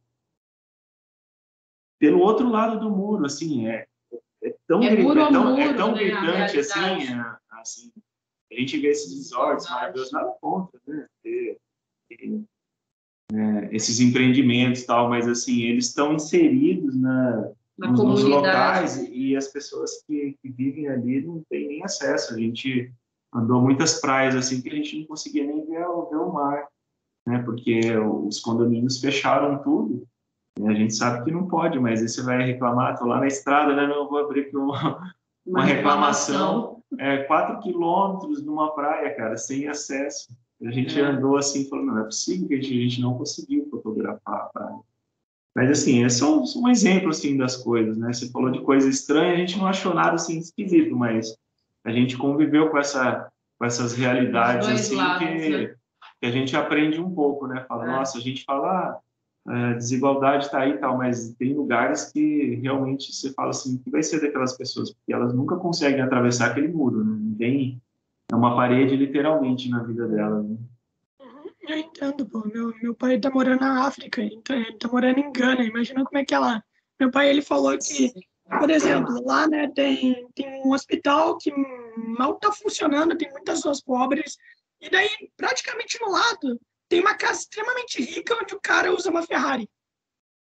pelo outro lado do muro, assim, é, é tão, É muro é a tão, muro, é tão né, a gritante, assim, realidade. é, assim, a gente vê esses resorts Desigualdade. maravilhosos, nada contra, né? Ter, ter, né, esses empreendimentos e tal, mas, assim, eles estão inseridos na, Na nos, nos comunidade. locais e as pessoas que, que vivem ali não têm nem acesso. A gente andou muitas praias, assim, que a gente não conseguia nem ver, ver o mar, né? Porque os condomínios fecharam tudo. A gente sabe que não pode, mas aí você vai reclamar, estou lá na estrada, né? Não vou abrir aqui uma, uma, Uma reclamação. É, quatro quilômetros numa praia, cara, sem acesso. A gente É. andou assim, falando, não é possível que a gente, a gente não conseguiu fotografar a praia. Mas, assim, é só um exemplo, assim, das coisas, né? Você falou de coisa estranha, a gente não achou nada, assim, esquisito, mas a gente conviveu com, essa, com essas realidades, Dos dois assim, lados, que, né? que a gente aprende um pouco, né? Fala, É. nossa, a gente fala, ah, a desigualdade está aí e tal, mas tem lugares que realmente você fala assim, o que vai ser daquelas pessoas? Porque elas nunca conseguem atravessar aquele muro, né? Não tem, é uma parede literalmente na vida delas, né? Uhum, eu entendo, pô. Meu, meu pai tá morando na África, então ele tá morando em Gana. Imagina como é que é lá. Meu pai, ele falou que, por exemplo, lá, né, tem, tem um hospital que mal tá funcionando, tem muitas pessoas pobres, e daí, praticamente no lado, tem uma casa extremamente rica onde o cara usa uma Ferrari.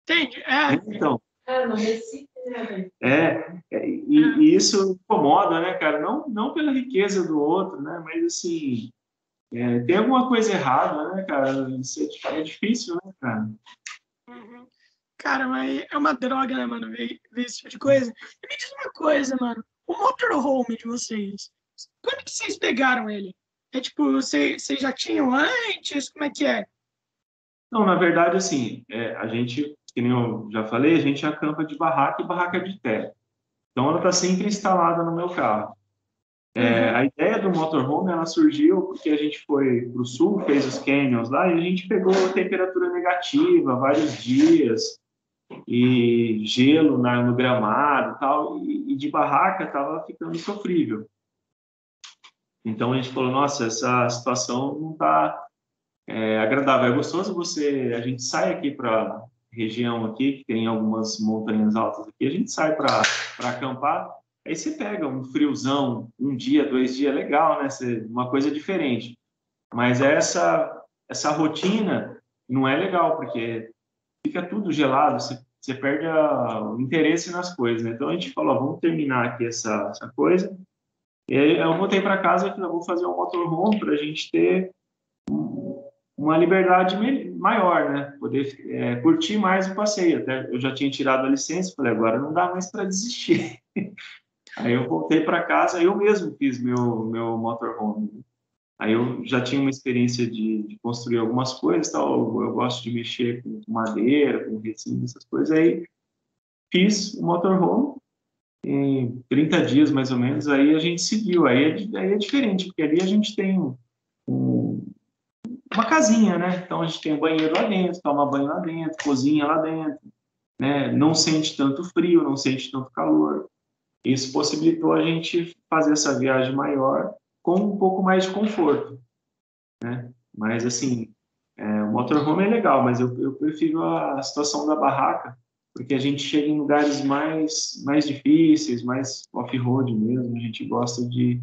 Entende? É. Então, É, no Recife, né? é, é, e, e isso incomoda, né, cara? Não, não pela riqueza do outro, né? Mas, assim, é, tem alguma coisa errada, né, cara? Isso é, é difícil, né, cara? Uhum. Cara, mas é uma droga, né, mano, ver, ver esse tipo de coisa. E me diz uma coisa, mano. O motorhome de vocês, quando que vocês pegaram ele? É tipo, vocês, vocês já tinham antes? Como é que é? Não, na verdade, assim, é, a gente, que nem eu já falei, a gente acampa de barraca e barraca de teto. Então, ela está sempre instalada no meu carro. É, Uhum. a ideia do motorhome, ela surgiu porque a gente foi para o sul, fez os canyons lá, e a gente pegou temperatura negativa vários dias, e gelo na, no gramado e tal, e, e de barraca estava ficando sofrível. Então, a gente falou, nossa, essa situação não está é agradável, é gostoso você, a gente sai aqui para região aqui, que tem algumas montanhas altas aqui, a gente sai para para acampar, aí você pega um friozão, um dia, dois dias, legal, né? Você, uma coisa diferente. Mas essa, essa rotina não é legal, porque fica tudo gelado, você, você perde a, o interesse nas coisas, né? Então a gente falou, ó, vamos terminar aqui essa, essa coisa, e aí eu voltei para casa e falei, vou fazer um motorhome para a gente ter uma liberdade maior, né? Poder é, curtir mais o passeio. Até eu já tinha tirado a licença, falei, agora não dá mais para desistir. Aí eu voltei para casa, eu mesmo fiz meu meu motorhome. Aí eu já tinha uma experiência de, de construir algumas coisas, tal. Eu, eu gosto de mexer com madeira, com resina, essas coisas. Aí fiz o motorhome em trinta dias mais ou menos. Aí a gente seguiu. Aí é, aí é diferente, porque ali a gente tem um, uma casinha, né? Então a gente tem um banheiro lá dentro, toma banho lá dentro, cozinha lá dentro, né? Não sente tanto frio, não sente tanto calor. Isso possibilitou a gente fazer essa viagem maior com um pouco mais de conforto, né? Mas assim, é, o motorhome é legal, mas eu, eu prefiro a situação da barraca, porque a gente chega em lugares mais mais difíceis, mais off-road mesmo. A gente gosta de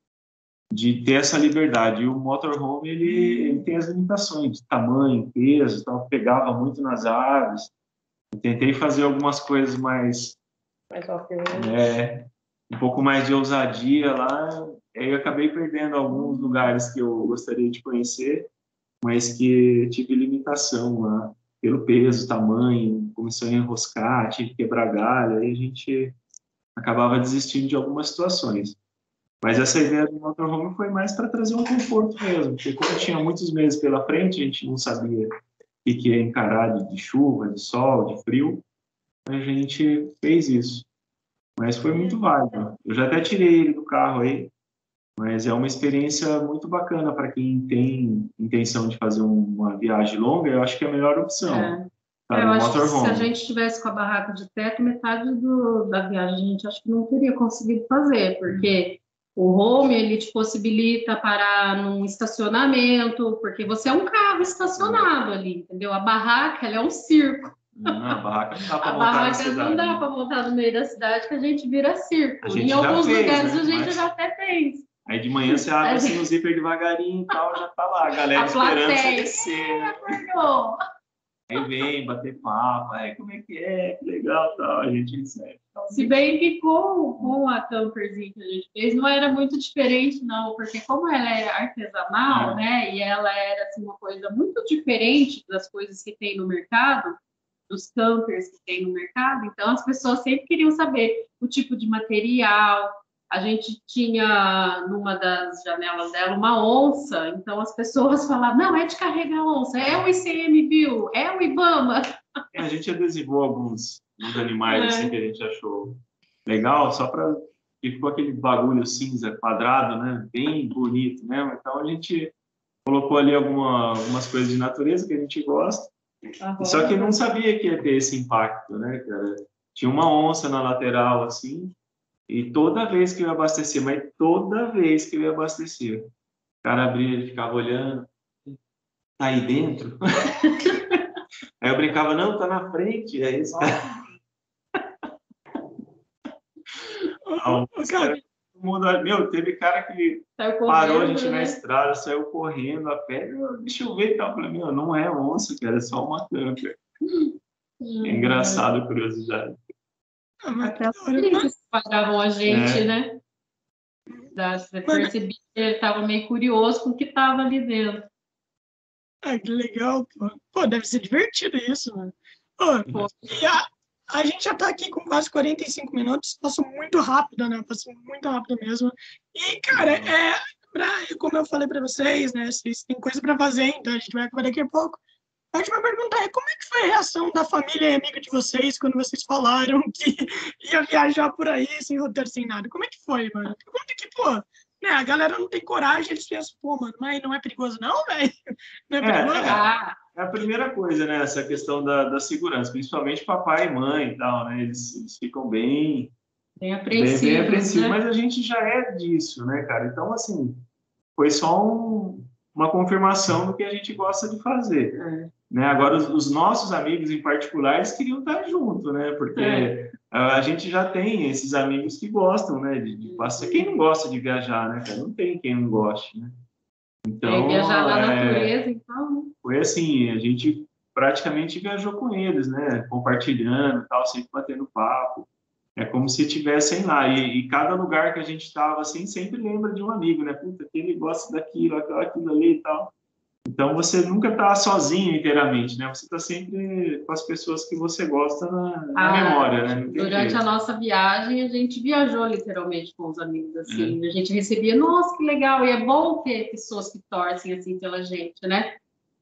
de ter essa liberdade. E o motorhome, ele, ele tem as limitações de tamanho, peso, então pegava muito nas árvores. Eu tentei fazer algumas coisas mais, Mais off-road. é, um pouco mais de ousadia lá, aí eu acabei perdendo alguns lugares que eu gostaria de conhecer, mas que tive limitação lá, pelo peso, tamanho, começou a enroscar, tive que quebrar galho, aí a gente acabava desistindo de algumas situações. Mas essa ideia do motorhome foi mais para trazer um conforto mesmo, porque como tinha muitos meses pela frente, a gente não sabia o que, que ia encarar de, de chuva, de sol, de frio, a gente fez isso. Mas foi muito válido. Eu já até tirei ele do carro aí, mas é uma experiência muito bacana para quem tem intenção de fazer uma viagem longa, eu acho que é a melhor opção. É. Tá, Eu no acho que se a motorhome. gente tivesse com a barraca de teto, metade do, da viagem a gente acho que não teria conseguido fazer, porque o home ele te possibilita parar num estacionamento, porque você é um carro estacionado ali, entendeu? A barraca ela é um circo. Não, a barraca não dá A para montar na barraca cidade. não dá para montar no meio da cidade, que a gente vira circo. A gente Em já alguns fez, lugares né? a gente Mas- já até fez. Aí de manhã você abre A assim gente- no zíper devagarinho e tal, já tá lá, a galera A esperando você plateia. descer, né? Acordou. Aí vem bater papo, aí como é que é, que legal, tal, a gente recebe. Se bem que com, com a camperzinha que a gente fez, não era muito diferente, não, porque como ela era artesanal, É. né, e ela era assim, uma coisa muito diferente das coisas que tem no mercado, dos campers que tem no mercado, então as pessoas sempre queriam saber o tipo de material. A gente tinha numa das janelas dela uma onça, então as pessoas falavam, não, é de carregar onça, é o I C M Bill, é o IBAMA. E a gente adesivou alguns, alguns animais É. assim que a gente achou legal, só para que ficou aquele bagulho cinza quadrado, né? Bem bonito mesmo. Então a gente colocou ali alguma, algumas coisas de natureza que a gente gosta. Aham. Só que não sabia que ia ter esse impacto, né, cara? Tinha uma onça na lateral assim, e toda vez que eu ia abastecer, mas toda vez que eu ia abastecer, o cara abria, ele ficava olhando, tá aí dentro? Aí eu brincava, não, tá na frente. Aí esse cara, Ô, ô, os cara, caras, todo mundo, meu, teve cara que Saiu correndo, parou a gente né? na estrada, saiu correndo a pé, deixa eu ver e tal. Eu falei, meu, não é onça, cara, é só uma camper. É engraçado a curiosidade. Ah, mas Até as da hora, crianças pagavam a gente, É. né? Da- Você Mas- percebia que ele estava meio curioso com o que estava ali dentro. ah, que legal, pô. Pô, deve ser divertido isso, mano. Pô, Pô, e a, a gente já tá aqui com quase quarenta e cinco minutos, passou muito rápido, né? Passou muito rápido mesmo. E, cara, é, pra, como eu falei pra vocês, né? Vocês têm coisa pra fazer, então a gente vai acabar daqui a pouco. A última pergunta é, como é que foi a reação da família e amiga de vocês quando vocês falaram que ia viajar por aí sem roteiro, sem nada? Como é que foi, mano? Pergunta que, pô, né, a galera não tem coragem, eles pensam, pô, mano, mas não é perigoso não, velho? Não é É, perigoso? é. ah, É a primeira coisa, né? Essa questão da, da segurança, principalmente papai e mãe e tal, né? Eles, eles ficam bem, bem bem, apreensivos, bem apreensivos, né? mas a gente já é disso, né, cara? Então, assim, foi só um, uma confirmação do que a gente gosta de fazer. É. Né? Agora, os, os nossos amigos em particular, eles queriam estar junto, né? Porque É. a, a gente já tem esses amigos que gostam, né? De, de passar. Quem não gosta de viajar, né, cara? Não tem quem não goste, né? É, Então, viajar na é, natureza, então, foi assim, a gente praticamente viajou com eles, né? Compartilhando, tal, sempre batendo papo. É como se estivessem lá. E, e cada lugar que a gente estava, assim, sempre lembra de um amigo, né? Puta, aquele gosta daquilo, aquilo, aquilo ali e tal. Então, você nunca está sozinho inteiramente, né? Você está sempre com as pessoas que você gosta na, na a- memória, né? Não tem durante jeito. a nossa viagem, a gente viajou literalmente com os amigos, assim. A gente recebia, nossa, que legal! E é bom ter pessoas que torcem, assim, pela gente, né?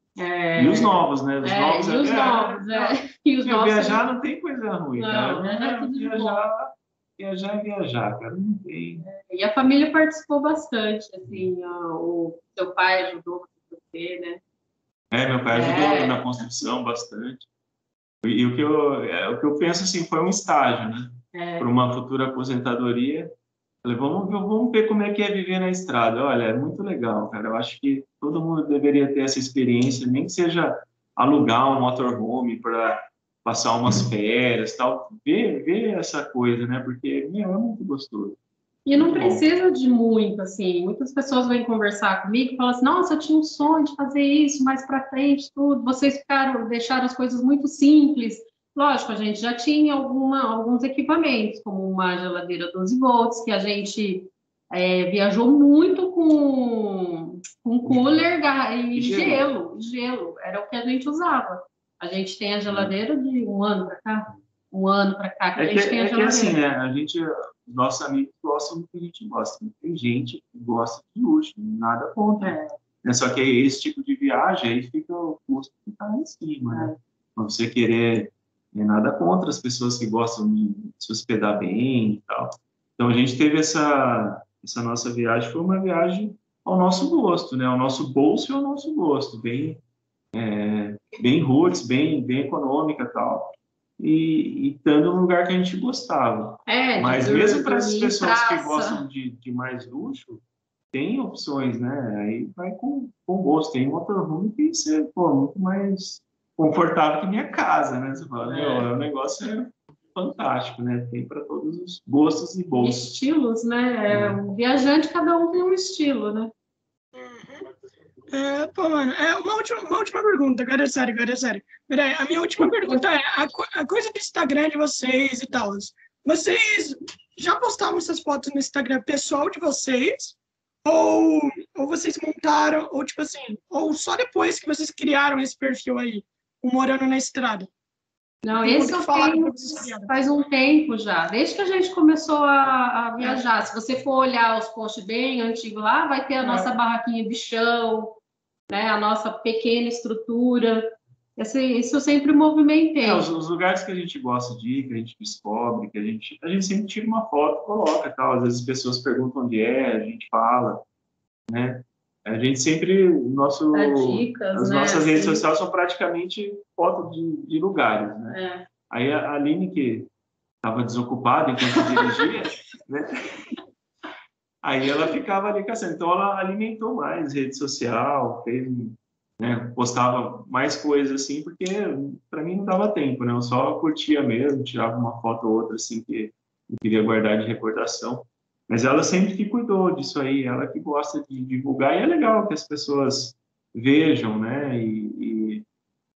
É, E os novos, né? Os é, novos, e os é, novos, é, é. E os Meu, novos viajar são- não tem coisa ruim, Não, cara. viajar é tudo de bom. Viajar, viajar é viajar, cara. Não tem. E a família participou bastante, assim, ó, o seu pai ajudou você, né? É, meu pai ajudou É. na construção bastante. E, e o que eu, é, o que eu penso assim foi um estágio, né? É. Para uma futura aposentadoria. Falei, vamos, ver- vamos ver como é que é viver na estrada. Olha, é muito legal, cara. Eu acho que todo mundo deveria ter essa experiência, nem que seja alugar um motorhome para passar umas férias, tal. Ver, ver essa coisa, né? Porque, meu, é muito gostoso. E não Muito bom. precisa de muito, assim. Muitas pessoas vêm conversar comigo e falam assim: nossa, eu tinha um sonho de fazer isso mais para frente, tudo. Vocês ficaram, deixaram as coisas muito simples. Lógico, a gente já tinha alguma, alguns equipamentos, como uma geladeira doze volts, que a gente é, viajou muito com, com cooler ga- e Gelo. gelo, gelo. Era o que a gente usava. A gente tem a geladeira de um ano para cá, um ano para cá, que a É que, gente tem a é que assim, geladeira. né? A gente, os nossos amigos gostam do que a gente gosta. Tem gente que gosta de luxo, nada contra. É. Né? Só que aí, esse tipo de viagem, aí fica o custo que está lá em cima, né? Pra você querer, né, nada contra as pessoas que gostam de se hospedar bem e tal. Então, a gente teve essa, essa nossa viagem, foi uma viagem ao nosso gosto, né? Ao nosso bolso e ao nosso gosto, bem, é, bem roots, bem, bem econômica e tal. E, e estando num lugar que a gente gostava. É, de Mas dur- mesmo para essas dormir em pessoas que praça. gostam de, de mais luxo, tem opções, né? Aí vai com, com gosto. Tem motorhome que você, pô, muito mais confortável que minha casa, né? Você fala, É. meu, o negócio é fantástico, né? Tem para todos os gostos e bolsos. Estilos, né? É, o viajante, cada um tem um estilo, né? É, pô, mano, é uma última, uma última pergunta, agora é sério, agora é sério. Peraí, a minha última pergunta é, a, co- a coisa do Instagram de vocês e tal, vocês já postavam essas fotos no Instagram pessoal de vocês? Ou, ou vocês montaram, ou tipo assim, ou só depois que vocês criaram esse perfil aí, o Morando na Estrada? Não, Pergunta esse que eu falaram tenho pra vocês criaram. faz um tempo já, desde que a gente começou a, a viajar. Se você for olhar os posts bem antigos lá, vai ter a É. nossa barraquinha de chão, né? A nossa pequena estrutura. Esse, isso eu sempre movimentei. É, os, os lugares que a gente gosta de ir, que a gente descobre, que a gente, a gente sempre tira uma foto, coloca e tal. Às vezes as pessoas perguntam onde é, a gente fala, né? A gente sempre, o nosso, Dá dicas, as né, nossas redes assim. sociais são praticamente fotos de, de lugares, né? É. Aí a Aline, que estava desocupada enquanto dirigia, né? Aí ela ficava ali caçando. Então ela alimentou mais rede social, fez, né, postava mais coisas assim, porque para mim não dava tempo, né? Eu só curtia mesmo, tirava uma foto ou outra assim que eu queria guardar de recordação. Mas ela sempre que cuidou disso aí, ela que gosta de divulgar, e é legal que as pessoas vejam, né? E,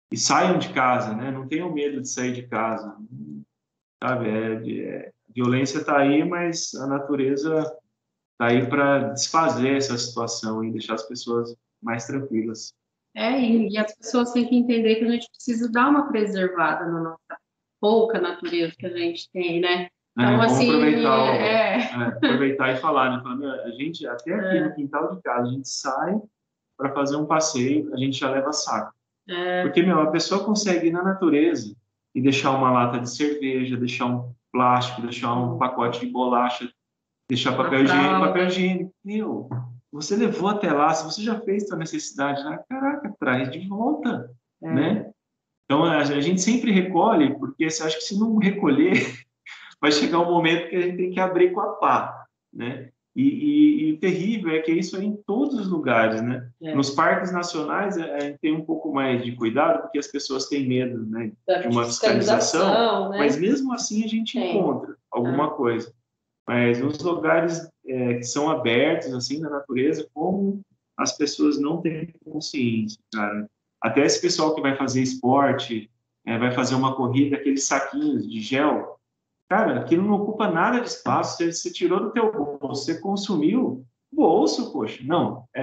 e saiam de casa, né? Não tenham medo de sair de casa, sabe? É, é, violência está aí, mas a natureza está aí para desfazer essa situação e deixar as pessoas mais tranquilas. É, e, e as pessoas têm que entender que a gente precisa dar uma preservada na nossa pouca natureza que a gente tem, né? Então, É, vamos assim, aproveitar, o, é... é, aproveitar e falar, né? Falando, a gente, até aqui É. no quintal de casa, a gente sai para fazer um passeio, a gente já leva saco. É. Porque, meu, a pessoa consegue ir na natureza e deixar uma lata de cerveja, deixar um plástico, deixar um pacote de bolacha, deixar papel higiênico, papel higiênico. Meu, você levou até lá, se você já fez sua necessidade lá, caraca, traz de volta, É. né? Então, a gente sempre recolhe, porque você acha que se não recolher, vai chegar um momento que a gente tem que abrir com a pá, né? E, e, e o terrível é que isso é em todos os lugares, né? É. Nos parques nacionais, a gente tem um pouco mais de cuidado, porque as pessoas têm medo, né, de uma fiscalização, né? Mas mesmo assim a gente tem. encontra alguma ah. coisa. Mas nos lugares é, que são abertos, assim, na natureza, como as pessoas não têm consciência, cara. Até esse pessoal que vai fazer esporte, é, vai fazer uma corrida, aqueles saquinhos de gel, cara, aquilo não ocupa nada de espaço, você, você tirou do teu bolso, você consumiu, bolso, poxa, não, é...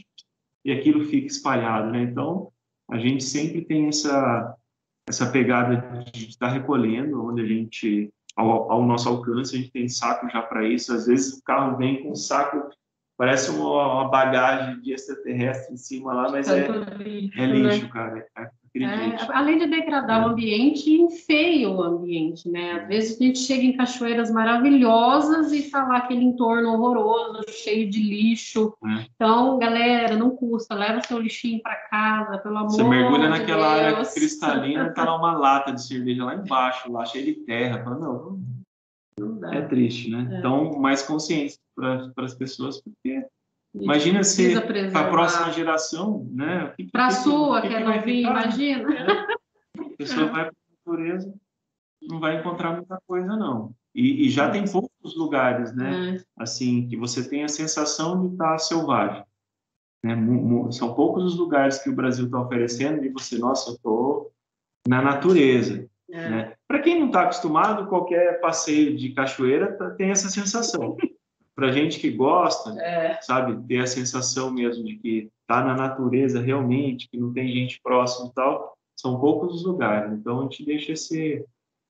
e aquilo fica espalhado, né? Então, a gente sempre tem essa, essa pegada de estar recolhendo, onde a gente, ao, ao nosso alcance, a gente tem saco já para isso, às vezes o carro vem com um saco, parece uma, uma bagagem de extraterrestre em cima lá, mas é, lixo, é lixo, né? Cara, é, É, além de degradar é. o ambiente, enfeia o ambiente, né? Às vezes a gente chega em cachoeiras maravilhosas e tá lá aquele entorno horroroso, cheio de lixo. É. Então, galera, não custa, leva seu lixinho para casa, pelo amor de Deus. Você mergulha naquela Deus. área cristalina, tá lá uma lata de cerveja lá embaixo, lá cheia de terra. Fala, não, não dá. É triste, né? É. Então, mais consciência para as pessoas, porque imagina se para a próxima geração, né? Para a sua, que, que, que é novinha, imagina. É. A pessoa vai para a natureza, não vai encontrar muita coisa, não. E, e já tem poucos lugares, né? É. Assim, que você tem a sensação de estar selvagem. Né? São poucos os lugares que o Brasil está oferecendo e você, nossa, eu estou na natureza. É. Né? Para quem não está acostumado, qualquer passeio de cachoeira tem essa sensação. Para gente que gosta, é. sabe, ter a sensação mesmo de que está na natureza realmente, que não tem gente próxima e tal, são poucos os lugares. Então, a gente deixa esse,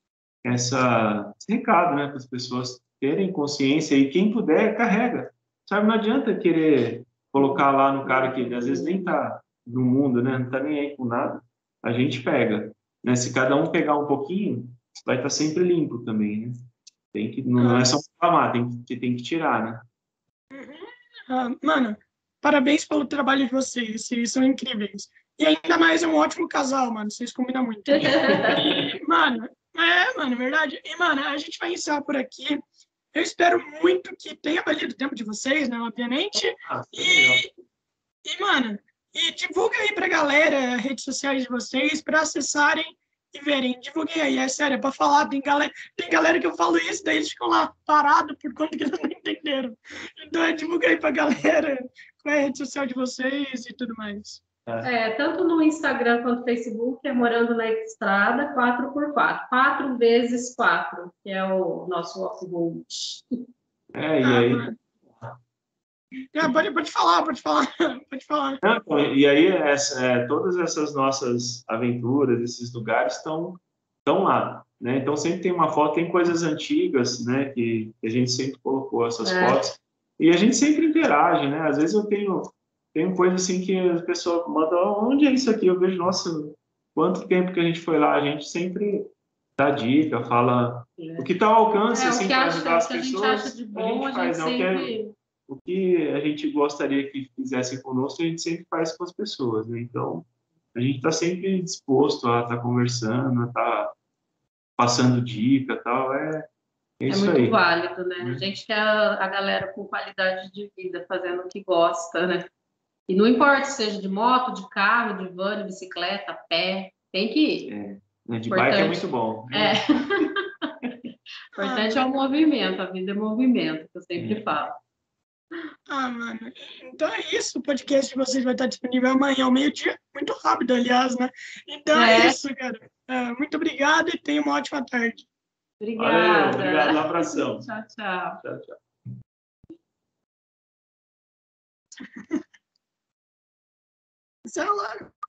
essa, esse recado, né, para as pessoas terem consciência e quem puder, carrega. Sabe, não adianta querer colocar lá no cara que às vezes nem está no mundo, né, não está nem aí com nada. A gente pega. Né? Se cada um pegar um pouquinho, vai estar sempre limpo também, né? Tem que, não é só reclamar, tem que, tem que tirar, né? Uh, mano, parabéns pelo trabalho de vocês, vocês são incríveis. E ainda mais é um ótimo casal, mano, vocês combinam muito. E, mano, é, mano, verdade. E, mano, a gente vai encerrar por aqui. Eu espero muito que tenha valido o tempo de vocês, né, obviamente. Ah, e, e, mano, e divulga aí pra galera as redes sociais de vocês para acessarem e verem, divulguem aí, é sério, é pra falar, tem galera, tem galera que eu falo isso, daí eles ficam lá parados por conta que eles não entenderam. Então, divulga aí pra galera qual é a rede social de vocês e tudo mais. É, tanto no Instagram quanto no Facebook, é Morando na Estrada, quatro por quatro, quatro vezes quatro, que é o nosso off-road. É, e aí... É, pode, pode falar, pode falar, pode falar. Não, e aí, essa, é, todas essas nossas aventuras, esses lugares estão estão lá, né? Então, sempre tem uma foto, tem coisas antigas, né? Que a gente sempre colocou essas é. fotos. E a gente sempre interage, né? Às vezes eu tenho, tenho coisa assim que as pessoas mandam, onde é isso aqui? Eu vejo, nossa, quanto tempo que a gente foi lá. A gente sempre dá dica, fala é. o que está ao alcance, é, assim, para ajudar as pessoas. O que a gente acha de bom, a gente, a gente faz, sempre... Não, o que a gente gostaria que fizessem conosco, a gente sempre faz com as pessoas, né? Então, a gente está sempre disposto a estar tá conversando, a estar tá passando dica e tal, é, é isso aí. É muito válido, né? A gente quer a galera com qualidade de vida, fazendo o que gosta, né? E não importa se seja de moto, de carro, de van, de bicicleta, pé, tem que ir. É, de bike é muito bom. É. O importante é o movimento, a vida é movimento, que eu sempre é. falo. Ah, mano. Então é isso. O podcast de vocês vai estar disponível amanhã ao meio-dia. Muito rápido, aliás, né? Então é, é isso, cara. Uh, muito obrigado e tenha uma ótima tarde. Obrigada. Valeu, obrigado. Um abração. Tchau, tchau. Tchau, tchau. Celular.